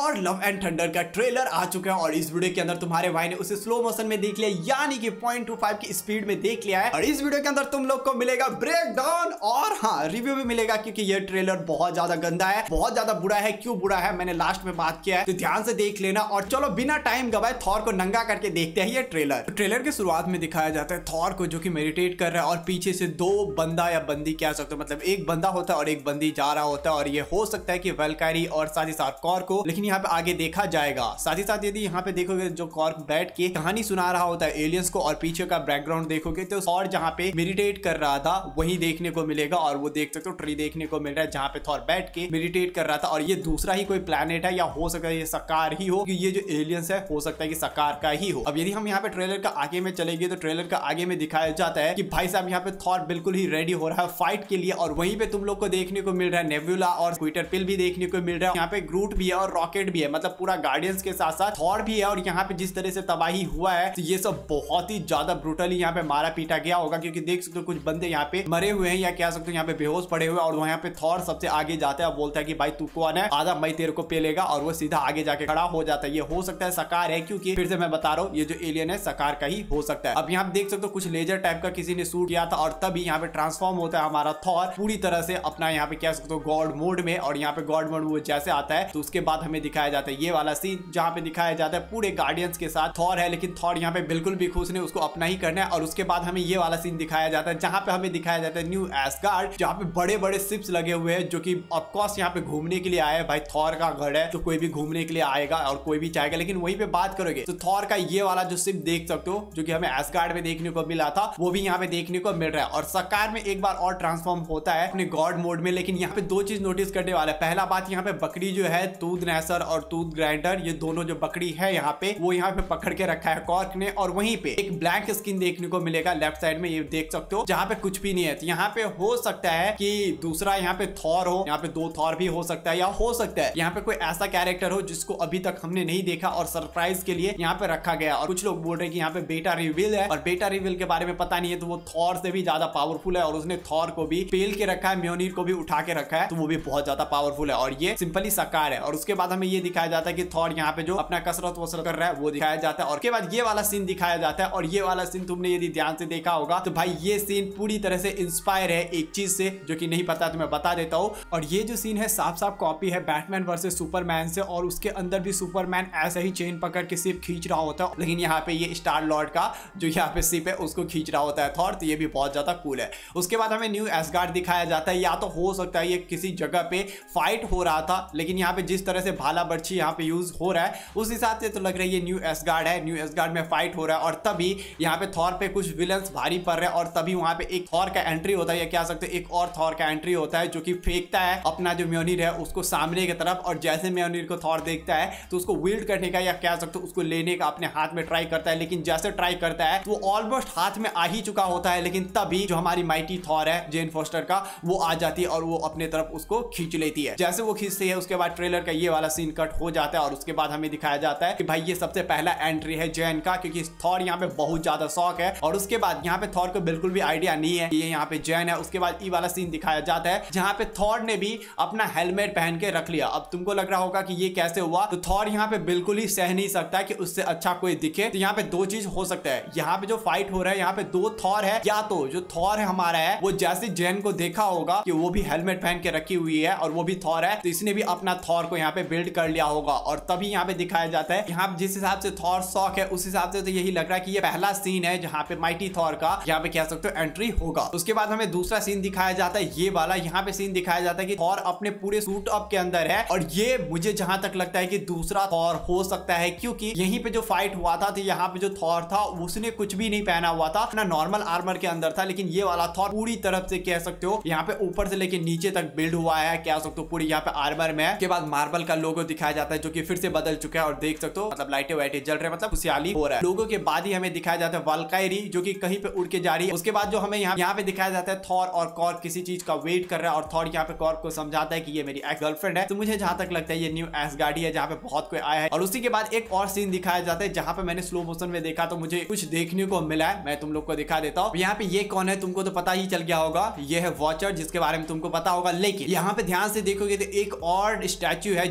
Thor love and thunder का trailer आ चुका है और इस वीडियो के अंदर तुम्हारे भाई ने उसे स्लो मोशन में देख लिया, यानी कि 0.25 की स्पीड में देख लिया है। और इस वीडियो के अंदर तुम लोग को मिलेगा ब्रेक डाउन और हाँ रिव्यू भी मिलेगा, क्योंकि ये ट्रेलर बहुत ज्यादा गंदा है, बहुत ज्यादा बुरा है। क्यों बुरा है मैंने लास्ट में बात किया है, तो ध्यान से देख लेना। और चलो बिना टाइम गवाए थॉर को नंगा करके देखते हैं ये ट्रेलर। तो ट्रेलर के शुरुआत में दिखाया जाता है थॉर को जो कि मेडिटेट कर रहा है और पीछे से दो बंदा या बंदी कह सकते हो, मतलब एक बंदा होता है और एक बंदी जा रहा होता है। और ये हो सकता है कि वेलकारी और साथ ही साथ कॉर को, लेकिन यहाँ पे आगे देखा जाएगा। साथ ही साथ यदि यहाँ पे देखोगे जो कॉर बैठ के कहानी सुना रहा होता है एलियंस को और पीछे का बैकग्राउंड देखोगे तो और जहाँ पे मेडिटेट कर रहा था वही देखने को मिलेगा। और वो देख सकते हो ट्री देखने को मिल रहा है जहाँ पे थॉर बैठ के मेडिटेट कर रहा था। और ये दूसरा ही कोई प्लेनेट है या हो सकता है ये सकार ही हो, कि ये जो एलियंस है हो सकता है कि सकार का ही हो। अब यदि हम यहाँ पे ट्रेलर का आगे में चलेंगे तो ट्रेलर का आगे में दिखाया जाता है कि भाई साहब यहाँ पे थॉर बिल्कुल ही रेडी हो रहा है फाइट के लिए। और वहीं पे तुम लोग को देखने को मिल रहा है नेबुला और क्विटर पिल भी देखने को मिल रहा है। यहाँ पे ग्रूट भी है और रॉकेट भी है, मतलब पूरा गार्डियंस के साथ साथ थॉर भी है। और यहाँ पे जिस तरह से तबाही हुआ है तो ये सब बहुत ही ज्यादा ब्रूटली यहाँ पे मारा पीटा गया होगा, क्योंकि देख सकते हो कुछ बंदे यहाँ पे मरे हुए हैं या कह सकते हो यहाँ पे बेहोश पड़े हुए। और वहाँ पे थॉर सबसे आगे जाता है, बोलता है कि भाई तू कौन है, आधा मैं तेरे को पेलेगा। और वो सीधा आगे जाके खड़ा हो जाता है। ये हो सकता है सकार है, क्योंकि फिर से मैं बता रहा हूँ ये जो एलियन है सकार का ही हो सकता है। अब यहाँ देख सकते हो कुछ लेजर टाइप का किसी ने शूट किया था और तभी यहाँ पे ट्रांसफॉर्म होता है हमारा थॉर पूरी तरह से अपना यहाँ पे कह सकते हो गॉड मोड में। और यहाँ पे गॉड मोड वो जैसे आता है तो उसके बाद हमें दिखाया जाता है ये वाला सीन जहाँ पे दिखाया जाता है पूरे गार्डियंस के साथ थॉर है, लेकिन थॉर यहाँ पे बिल्कुल भी खुश नहीं, उसको अपना ही करना है। और उसके बाद हमें ये वाला सीन दिखाया जाता है जहाँ पे हमें दिखाया जाता है न्यू एस्गार्ड, जहाँ पे बड़े बड़े शिप्स लगे हुए हैं जो कि ऑफकोर्स यहाँ पे घूमने के लिए आए हैं। भाई थॉर का घर है तो कोई भी घूमने के लिए आएगा और कोई भी चाहेगा। लेकिन वहीं पे बात करोगे तो थॉर का ये वाला जो शिप देख सकते हो जो कि हमें एस्गार्ड में देखने को मिला था वो भी यहाँ पे देखने को मिल रहा है। और सकार में एक बार और ट्रांसफॉर्म होता है अपने गॉड मोड में। लेकिन यहाँ पे दो चीज नोटिस करने वाला है। पहला बात यहाँ पे बकरी जो है टूथ नैसर और टूथ ग्राइंडर, ये दोनों जो बकरी है यहाँ पे वो यहाँ पे पकड़ के रखा है कॉर्क ने। और वहीं पे एक ब्लैक स्किन देखने को मिलेगा लेफ्ट साइड में, ये देख सकते हो जहाँ पे कुछ भी नहीं है। तो यहाँ पे हो सकता है कि दूसरा यहाँ पे थॉर हो, यहाँ पे दो थॉर भी हो सकता है, या हो सकता है यहाँ पे कोई ऐसा कैरेक्टर हो जिसको अभी तक हमने नहीं देखा और सरप्राइज के लिए यहाँ पे रखा गया। और कुछ लोग बोल रहे हैं कि यहाँ पे बेटा रिवील है और बेटा रिवील के बारे में पता नहीं है, तो वो थॉर से भी ज्यादा पावरफुल है। और उसने थॉर को भी पेल के रखा है, म्योनिर को भी उठा के रखा है, तो वो भी बहुत ज्यादा पावरफुल है। और ये सिंपली सकार है। और उसके बाद हमें ये दिखाया जाता है कि थॉर यहाँ पे जो अपना कसरत वसरत कर रहा है वो दिखाया जाता है। और उसके बाद ये वाला सीन दिखाया जाता है। और ये वाला सीन तुमने यदि ध्यान से देखा होगा तो भाई ये सीन पूरी तरह से इंस्पायर है एक चीज से जो कि नहीं पता तो मैं बता देता हूँ। और ये जो सीन है साफ साफ कॉपी है बैटमैन वर्सेस सुपरमैन से। और उसके अंदर भी सुपरमैन ऐसा ही चेन पकड़ के सिर्फ खींच रहा होता है, लेकिन यहाँ पे ये स्टार लॉर्ड का जो यहाँ पे सिप है उसको खींच रहा होता है थॉर। तो ये भी बहुत ज्यादा कूल है। उसके बाद हमें न्यू एस्गार्ड दिखाया जाता है। या तो हो सकता है ये किसी जगह पे फाइट हो रहा था, लेकिन यहाँ पे जिस तरह से भाला बर्छी यहाँ पे यूज हो रहा है उस हिसाब से तो लग रहा है ये न्यू एस्गार्ड है। न्यू एस्गार्ड में फाइट हो रहा है और तभी यहाँ पे थॉर पे कुछ विलन्स भारी पड़ रहे हैं। और तभी वहां पे एक थॉर का एंट्री होता है, या क्या सकते एक और थॉर का एंट्री होता है जो कि फेंकता है अपना जो म्योनिर है उसको सामने की तरफ। और जैसे म्योनिर को थॉर देखता है तो उसको विल्ड करने का या क्या सकते उसको लेने का अपने हाथ में ट्राई करता है। लेकिन जैसे ट्राई करता है तो वो ऑलमोस्ट हाथ में आ ही चुका होता है। लेकिन तभी जो हमारी माइटी थॉर है जेन फोस्टर का वो आ जाती है और वो अपने तरफ उसको खींच लेती है। जैसे वो खींचती है उसके बाद ट्रेलर का ये वाला सीन कट हो जाता है। और उसके बाद हमें दिखाया जाता है कि भाई ये सबसे पहला एंट्री है जेन का, क्योंकि थॉर यहाँ पे बहुत ज्यादा शौक है। और उसके बाद यहाँ पे थॉर को बिल्कुल भी आइडिया नहीं है ये यहाँ पे जेन है। उसके बाद ये वाला सीन दिखाया जाता है जहाँ पे थॉर ने भी अपना हेलमेट पहन के रख लिया। अब तुमको लग रहा होगा कि ये कैसे हुआ, तो थॉर यहाँ पे बिल्कुल ही सह नहीं सकता कि उससे अच्छा कोई दिखे। तो यहाँ पे दो चीज हो सकता है, यहाँ पे जो फाइट हो रहा है यहाँ पे दो थॉर है, या तो जो थॉर है हमारा है वो जैसे जेन को देखा होगा कि वो भी हेलमेट पहन के रखी हुई है और वो भी थॉर है, तो इसने भी अपना थॉर को यहाँ पे बिल्ड कर लिया होगा। और तभी यहाँ पे दिखाया जाता है यहाँ जिस हिसाब से थॉर शौक है उस हिसाब से तो यही लग रहा है कि ये पहला सीन है जहाँ पे माइटी थॉर का यहाँ पे कह सकते हो एंट्री होगा। उसके बाद हमें दूसरा सीन दिखाया जाता है ये वाला। यहाँ पे सीन दिखाया जाता है कि थॉर अपने पूरे सूट अप के अंदर है। और ये मुझे जहां तक लगता है कि दूसरा थॉर हो सकता है, क्योंकि यहीं पे जो फाइट हुआ था तो यहाँ पे जो थॉर था उसने कुछ भी नहीं पहना हुआ था, अपना नॉर्मल आर्मर के अंदर था। लेकिन ये वाला थॉर पूरी तरफ से कह सकते हो यहाँ पे ऊपर से लेके नीचे तक बिल्ड हुआ है, कह सकते हो पूरी यहाँ पे आर्मर में है। उसके बाद मार्बल का लोगो दिखाया जाता है जो कि फिर से बदल चुका है और देख सकते हो मतलब लाइटें वाइटें जल रहे हैं, मतलब खुशहाली हो रहा है। लोगो के बाद ही हमें दिखाया जाता है वाल्कायरी जो कि कहीं पे उड़ के जा रही है। उसके बाद जो हमें यहाँ पे दिखाया जाता है थॉर और कॉर्क किसी चीज का वेट कर रहा है और थॉर यहाँ पे कॉर्क को समझाता है कि ये मेरी एक्स गर्लफ्रेंड है। तो मुझे जहां तक लगता है ये न्यू एस्गार्ड है जहाँ पे बहुत कोई आया है। और उसी के बाद एक और सीन दिखाया जाता है जहाँ पे मैंने स्लो मोशन में देखा तो मुझे कुछ देखने को मिला है, मैं तुम लोग को दिखा देता हूँ। यहाँ पे ये कौन है तुमको तो पता ही चल गया होगा, ये है वॉचर जिसके बारे में तुमको पता होगा। लेकिन यहाँ पे ध्यान से देखोगे तो एक और स्टैचू है जो कि है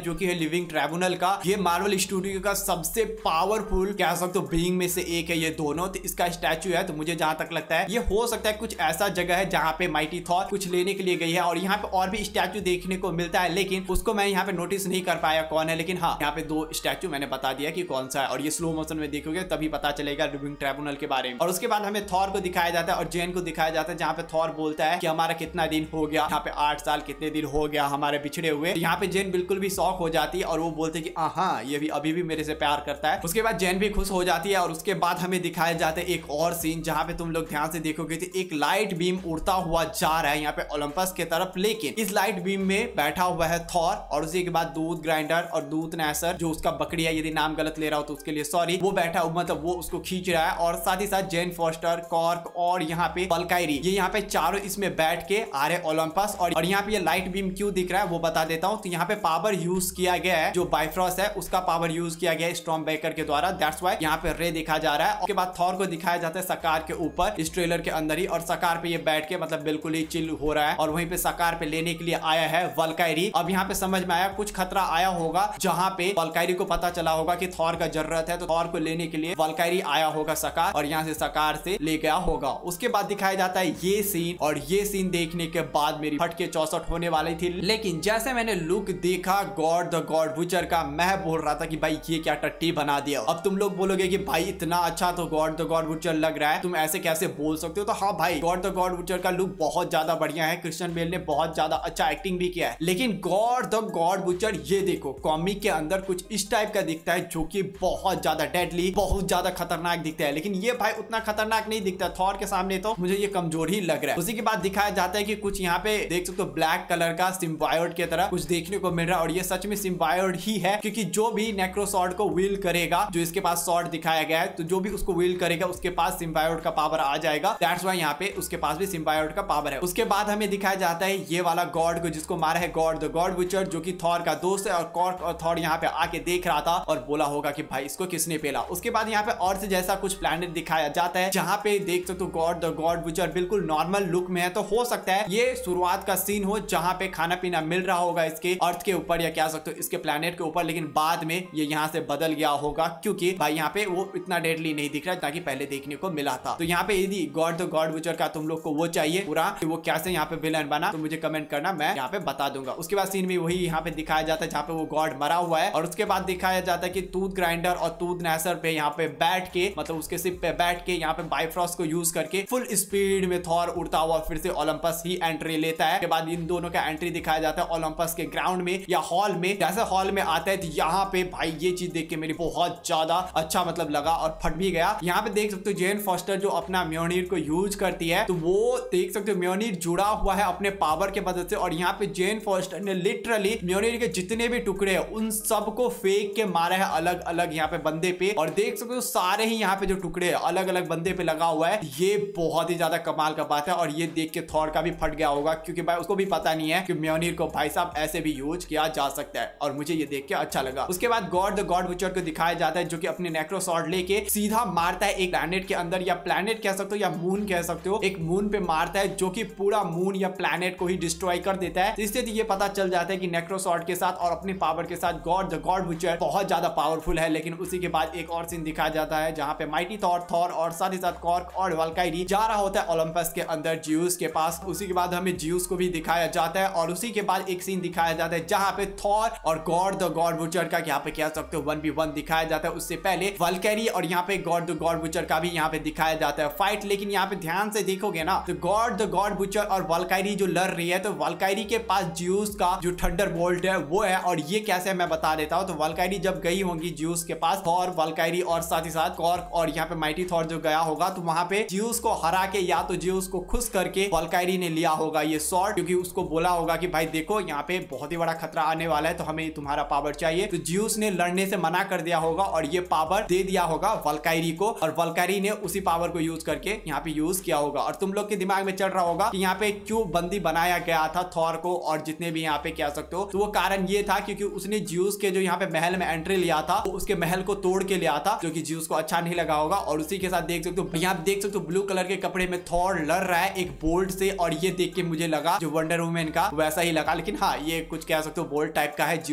लिविंग ट्राइब्यूनल का। ये मार्वल स्टूडियो का सबसे पावरफुल कह सकते हो बीइंग में से एक है ये दोनों। तो इसका स्टैचू है, तो मुझे जहां तक लगता है ये हो सकता है कुछ ऐसा जगह है जहां पे माइटी थॉर कुछ लेने के लिए गई है। और यहाँ पे और भी स्टैचू देखने को मिलता है, लेकिन उसको मैं यहाँ पे नोटिस नहीं कर पाया कौन है। लेकिन हाँ, यहाँ पे 2 स्टैचू मैंने बता दिया कि कौन सा है, और ये स्लो मोशन में देखोगे तभी पता चलेगा लिविंग ट्राइब्यूनल के बारे में। और उसके बाद हमें थॉर को दिखाया जाता है और जेन को दिखाया जाता है, जहाँ पे थॉर बोलता है कि हमारा कितना दिन हो गया यहाँ पे, 8 साल कितने दिन हो गया हमारे बिछड़े हुए। यहाँ पे जेन बिल्कुल भी शॉक हो जाती है और वो बोलते कि हाँ ये भी अभी भी मेरे से प्यार करता है। उसके बाद जेन भी खुश हो जाती है। और उसके बाद हमें दिखाया जाता है एक और सीन, जहाँ पे तुम लोग ध्यान से देखोगे तो एक लाइट बीम उड़ता हुआ जा रहा है यहाँ पे ओलंपस के तरफ। लेकिन इस लाइट बीम में बैठा हुआ है थॉर, और उसी के बाद दूध ग्राइंडर और दूध नैसर जो उसका बकरी है, यदि नाम गलत ले रहा हो तो उसके लिए सॉरी, वो बैठा मतलब वो उसको खींच रहा है। और साथ ही साथ जेन फोस्टर, कॉर्क और यहाँ पे वल्कायरी, ये यहाँ पे चारों इसमें बैठ के आ रहे ओलंपस। और यहाँ पे ये लाइट बीम क्यों दिख रहा है वो बता देता हूँ। तो यहाँ पे पावर यूज किया गया है, जो बाइफ्रॉस्ट है उसका पावर यूज किया गया है स्टॉर्म बेकर के द्वारा, दैट्स व्हाई यहाँ पे रे दिखा जा रहा है। उसके बाद थॉर को दिखाया जाता है सकार के ऊपर इस ट्रेलर के अंदर ही, और सकार पे ये बैठ के मतलब बिल्कुल ही चिल हो रहा है। और वहीं पे सकार पे लेने के लिए आया है वल्कायरी। अब यहाँ पे समझ में आया कुछ खतरा आया होगा, जहाँ पे वल्कायरी को पता चला होगा कि थॉर का जरूरत है, तो थॉर को लेने के लिए वल्कायरी आया होगा सकार, और यहाँ से सकार से ले गया होगा। उसके बाद दिखाया जाता है ये सीन, और ये सीन देखने के बाद मेरी फटके 64 होने वाली थी। लेकिन जैसे मैंने लुक देखा गॉड द गॉड बुचर का, मैं बोल रहा था कि भाई ये क्या टट्टी बना दिया। अब तुम लोग बोलोगे कि भाई इतना अच्छा तो गॉड द गॉड बुचर लग रहा है, तुम ऐसे कैसे बोल सकते हो। तो हाँ भाई, गॉड द गॉड बुचर का लुक बहुत ज्यादा बढ़िया है, क्रिश्चियन बेल ने बहुत ज्यादा अच्छा एक्टिंग भी किया है। लेकिन गॉड द गॉड बुचर ये देखो कॉमिक के अंदर कुछ इस टाइप का दिखता है, जो कि बहुत ज्यादा डेडली, बहुत ज्यादा खतरनाक दिखता है। लेकिन ये भाई उतना खतरनाक नहीं दिखता, थॉर के सामने तो मुझे ये कमजोर ही लग रहा है। उसी के बाद दिखाया जाता है कि कुछ यहाँ पे देख सकते हो ब्लैक कलर का सिम्बायोट की तरह कुछ देखने को मिल रहा है, और ये सच में सिम्बायोट ही है, क्योंकि जो भी नेक्रोसॉर्ड को व्हील करेगा, जो इसके पास सॉर्ड दिखाया गया है, तो जो भी उसको व्हील करेगा उसके पास सिम्बायोट का पावर आ जाएगा, दैट्स व्हाई यहाँ पे उसके पास भी सिम्बायोट का पावर है। उसके बाद हमें दिखाया जाता है ये वाला गॉड को, जिसको मारा है गॉड द गॉड बुचर, जो कि थॉर का दोस्त है। और कॉर्क और थॉर यहाँ पे आके देख रहा था और बोला होगा कि भाई इसको किसने पेला। उसके बाद यहाँ पे अर्थ जैसा कुछ प्लैनेट दिखाया जाता है, जहाँ पे देख सकते हो गॉड द गॉड बुचर बिल्कुल नॉर्मल लुक में है। तो हो सकता है ये शुरुआत का सीन हो, जहाँ पे खाना पीना मिल रहा होगा इसके अर्थ के ऊपर, या क्या सकते हो इसके प्लैनेट के ऊपर। लेकिन बाद में ये यहाँ से बदल गया होगा, क्योंकि भाई यहाँ पे वो इतना डेडली नहीं दिख रहा है ताकि पहले देखने को मिला था। तो यहाँ पे यदि गॉड द गॉड बुचर का तुम लोग को वो चाहिए पूरा कि वो कैसे यहाँ पे विलन बना, तो मुझे कमेंट करना, मैं यहाँ पे बता दूंगा। उसके बाद सीन में वही यहाँ पे दिखाया जाता है जहाँ पे वो गॉड मरा हुआ है। और उसके बाद दिखाया जाता है कि टूथ ग्राइंडर और टूथ नैसर पे यहाँ पे बैठ के, मतलब उसके सिप पे बैठ के यहाँ पे बाइफ्रॉस्ट को यूज करके फुल स्पीड में थॉर उड़ता हुआ फिर से ओलंपस ही एंट्री लेता है। के बाद इन दोनों का एंट्री दिखाया जाता है ओलंपस के ग्राउंड में या हॉल में। जैसे हॉल में आता है तो यहाँ पे भाई ये चीज देख के मेरी बहुत ज्यादा अच्छा मतलब लगा और फट भी गया। यहाँ पे देख सकते हो जेन फोस्टर जो अपना म्योनीर को यूज करती है, तो वो देख सकते हो म्योनीर जुड़ा हुआ है अपने पावर के मदद से। और यहाँ पे जेन फोस्टर ने लिटरली म्योनीर के जितने भी टुकड़े हैं उन सबको फेंक के मारा है अलग अलग यहाँ पे बंदे पे। और देख सकते हो सारे ही यहाँ पे जो टुकड़े हैं अलग अलग बंदे पे लगा हुआ है। ये बहुत ही ज्यादा कमाल का बात है, और ये देख के थॉर का भी फट गया होगा, क्योंकि भाई उसको भी पता नहीं है कि म्योनीर को भाई साहब ऐसे भी यूज किया जा सकता है। और मुझे ये देख के अच्छा लगा। उसके बाद गॉड द गॉड बुचर को दिखाया जाता है, जो कि अपने नेक्रोसॉर्ड लेके सीधा मारता है एक प्लैनेट के अंदर, या प्लैनेट कह सकते हो या मून कह सकते हो, एक मून पे मारता है, जो कि पूरा मून या प्लैनेट को ही डिस्ट्रॉय कर देता है। इससे ये पता चल जाता है कि नेक्रोसॉर्ड के साथ और अपने पावर के साथ गॉड द गॉड बुचर बहुत ज्यादा पावरफुल है। लेकिन उसी के बाद एक और सीन दिखाया जाता है, जहाँ पे माइटी थॉर और साथ ही साथ कॉर्क और वल्कायरी जा रहा होता है ओलंपस के अंदर जियूस के पास। उसी के बाद हमें जियूस को भी दिखाया जाता है। और उसी के बाद एक सीन दिखाया जाता है जहाँ पे थॉर और गॉड द गॉड बुचर का यहाँ पे कह सकते हो 1v1 दिखाया जाता है। उससे पहले वल्कायरी और यहाँ पे गॉड द गॉड बुचर का भी यहाँ पे दिखाया जाता है फाइट। लेकिन यहाँ पे ध्यान से देखोगे ना, तो गॉड द गॉड बुचर और वल्कायरी जो लड़ रही है, तो वल्कायरी के पास जियूस का जो थंडर बोल्ट है वो है। और ये कैसे मैं बता देता हूँ। तो वल्कायरी जब गई होंगी जियूस के पास, थॉर, वल्कायरी और साथ ही साथ कॉर्क और यहाँ पे माइटी थॉर जो गया होगा, तो वहां पे जियूस को हरा के या तो जियूस को खुश करके वल्कायरी ने लिया होगा ये शॉट, क्योंकि उसको बोला होगा कि भाई देखो यहाँ पे बहुत ही बड़ा खतरा आने वाला है, तो हमें तुम्हारा पावर चाहिए। तो जियूस ने लड़ने से मना कर दिया होगा और ये पावर दे दिया होगा वल्कायरी को, और वल्कायरी ने उसी पावर को यूज करके यहाँ पे यूज किया होगा। और तुम लोग के दिमाग में चल रहा होगा कि यहाँ पे क्यों बंदी बनाया गया था थॉर को और जितने भी यहाँ पे कह सकते हो, तो वो कारण ये था क्योंकि उसने जियूस के जो यहाँ पे महल में एंट्री लिया था, वो उसके महल को तोड़ के लिया था, जो कि जियूस को अच्छा नहीं लगा होगा। और उसी के साथ देख सकते हो यहाँ देख सकते हो ब्लू कलर के कपड़े में थॉर लड़ रहा है एक बोल्ट से, और ये देख के मुझे लगा जो वंडर वुमन का वैसा ही लगा। लेकिन हाँ, ये कुछ कह सकते हो बोल्ट टाइप का है जियूस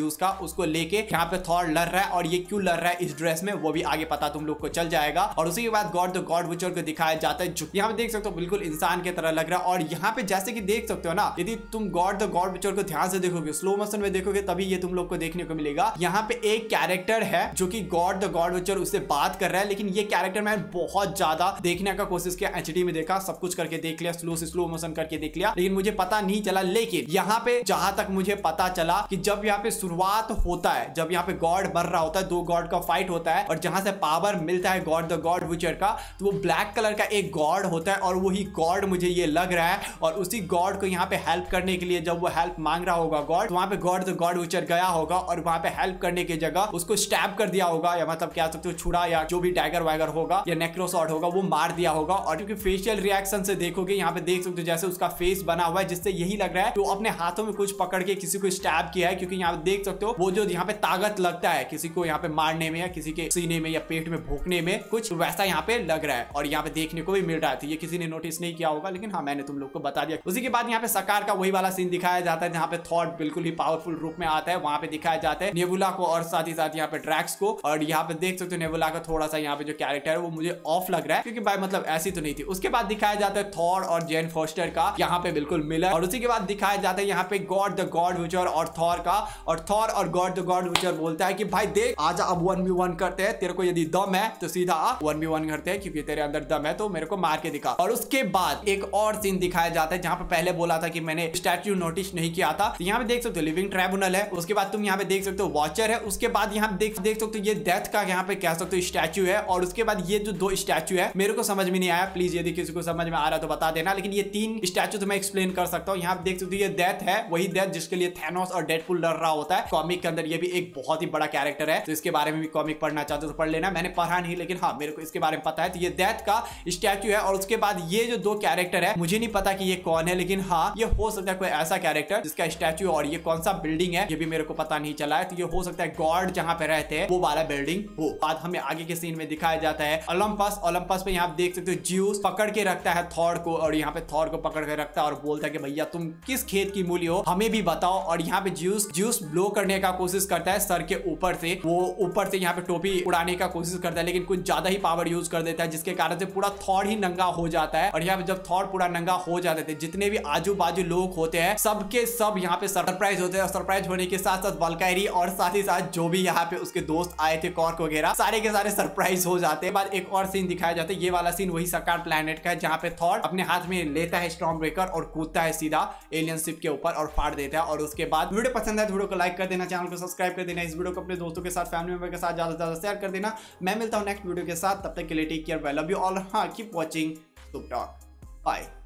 ज्यूस का, उसको लेके यहाँ पे थॉर लड़ रहा है। और ये क्यों लड़ रहा है इस ड्रेस में वो भी आगे पता तुम लोग को चल जाएगा। और उसी के बाद गॉड द गॉड विचर को दिखाया जाता है जो यहाँ पे देख सकते हो बिल्कुल इंसान की तरह लग रहा है। और यहाँ पे जैसे कि देख सकते हो ना, यदि तुम गॉड द गॉड विचर को ध्यान से देखोगे, स्लो मोशन में देखोगे, तभी ये तुम लोग को देखने को मिलेगा। यहाँ पे एक कैरेक्टर है जो कि गॉड द गॉड विचर उससे बात कर रहा है, लेकिन ये कैरेक्टर मैंने बहुत ज्यादा देखने का कोशिश किया, एचडी में देखा, सब कुछ करके देख लिया, स्लो मोशन करके देख लिया, लेकिन मुझे पता नहीं चला। लेकिन यहाँ पे जहां तक मुझे पता चला कि जब यहाँ पे शुरुआत होता है, जब यहाँ पे गॉड मर रहा होता है, दो गॉड का फाइट होता है और जहां से पावर मिलता है गॉड द गॉड विचर का, तो वो ब्लैक कलर का एक गॉड होता है और वही गॉड मुझे ये लग रहा है। और उसी गॉड को यहाँ पे हेल्प करने के लिए जब वो हेल्प मांग रहा होगा गॉड, तो वहां पे गॉड द गॉड विचर गया होगा और वहां पे हेल्प करने की जगह उसको स्टैब कर दिया होगा, या मतलब क्या सकते हो छुड़ा या जो भी डैगर वैगर होगा या नेक्रोसॉर्ड होगा वो मार दिया होगा। और क्योंकि फेशियल रिएक्शन से देखोगे यहाँ पे देख सकते हो जैसे उसका फेस बना हुआ है, जिससे यही लग रहा है तो अपने हाथों में कुछ पकड़ के किसी को स्टैब किया है। क्योंकि यहाँ पे देख सकते हो वो जो यहाँ पे ताकत लगता है किसी को यहाँ पे मारने में या किसी के सीने में या पेट में भोंकने में, कुछ वैसा यहाँ पे लग रहा है और यहाँ पे देखने को भी मिल रहा है। ये किसी ने नोटिस नहीं किया होगा, लेकिन हाँ मैंने तुम लोग को बता दिया। उसी के बाद यहाँ पे सकार का वही वाला सीन दिखाया जाता है जहाँ पे थॉर बिल्कुल ही पावरफुल रूप में आता है, वहां पे दिखाया जाता है नेबुला को और साथ ही साथ यहाँ पे ड्रैक्स को। और यहाँ पे देख सकते हो नेबुला का थोड़ा सा यहाँ पे जो कैरेक्टर है वो मुझे ऑफ लग रहा है, क्योंकि भाई मतलब ऐसी तो नहीं थी। उसके बाद दिखाया जाता है थॉर और जेन फोस्टर का यहाँ पे बिल्कुल मिलर। और उसी के बाद दिखाया जाता है यहाँ पे गॉड द गॉड विचर और थॉर का, और थॉर और गॉड द गॉड विचर बोलता है कि भाई देख आजा अब 1v1 करते हैं, तेरे को यदि दम है तो सीधा 1v1 करते हैं, क्योंकि तेरे अंदर दम है तो मेरे को मार के दिखा। और उसके बाद एक और सीन दिखाया जाता है जहां पे पहले बोला था कि मैंने स्टैच्यू नोटिस नहीं किया था, तो यहाँ पे देख सकते हो लिविंग ट्राइब्यूनल है। उसके बाद तुम यहाँ पे देख सकते हो वॉचर है। उसके बाद यहाँ पे देख सकते हो ये डेथ का यहाँ पे कह सकते हो स्टैच्यू है। और उसके बाद ये जो दो स्टैच्यू है मेरे को समझ में नहीं आया, प्लीज यदि किसी को समझ में आ रहा है तो बता देना, लेकिन ये तीन स्टैच्यू तो मैं एक्सप्लेन कर सकता हूँ। यहाँ पे देख सकते हो ये डेथ है, वही डेथ जिसके लिए थैनोस और डेडपुल लड़ रहा होता है कॉमिक के अंदर। ये भी एक बहुत ही बड़ा कैरेक्टर है, तो इसके बारे में भी कॉमिक पढ़ना चाहते हो तो पढ़ लेना। मैंने पढ़ा नहीं, लेकिन हाँ मेरे को इसके बारे में पता है। तो ये डेथ का स्टैच्यू है। और उसके बाद ये जो दो कैरेक्टर है मुझे नहीं पता कि ये कौन है, लेकिन हाँ ये हो सकता है कोई ऐसा कैरेक्टर जिसका स्टैच्यू, और ये कौन सा बिल्डिंग है ये भी मेरे को पता नहीं चला है। तो ये हो सकता है गॉड जहां पे रहते हैं वो वाला बिल्डिंग हो। बाद हमें आगे के सीन में दिखाया जाता है ओलंपस। ओलंपस पे यहाँ देख सकते हो ज्यूस पकड़ के रखता है थॉर को, और यहाँ पे थॉर को पकड़ के रखता है और बोलता है कि भैया तुम किस खेत की मूली हो हमें भी बताओ। और यहाँ पे ज्यूस ब्लो करने का कोशिश करता है सर के ऊपर से, वो ऊपर से यहाँ पे टोपी उड़ाने का कोशिश करता है, लेकिन कुछ ज्यादा ही पावर यूज कर देता है, जिसके कारण से पूरा थॉर ही नंगा हो जाता है। और यहाँ पे जब थॉर पूरा नंगा हो जाते थे, जितने भी आजू बाजू लोग होते हैं सबके सब यहाँ पे सरप्राइज होते हैं। और सरप्राइज होने के साथ साथ वल्कायरी और साथ ही साथ जो भी यहाँ पे उसके दोस्त आए थे कॉर्क वगैरह सारे के सारे सरप्राइज हो जाते हैं। बाद एक और सीन दिखाया जाता है, ये वाला सीन वही सकार प्लैनेट का है जहाँ पे थॉर अपने हाथ में लेता है स्टॉर्म ब्रेकर और कूदता है सीधा एलियन शिप के ऊपर और फाड़ देता है। और उसके बाद वीडियो पसंद है तो वीडियो को लाइक कर देना, चैनल को सब्सक्राइब कर देना, इस वीडियो को अपने दोस्तों के साथ फैमिली मेंबर के साथ ज्यादा से ज्यादा शेयर कर देना। मैं मिलता हूँ नेक्स्ट वीडियो के साथ, तब तक के लिए take care, I love you all. हाँ कीप वॉचिंग, बाय।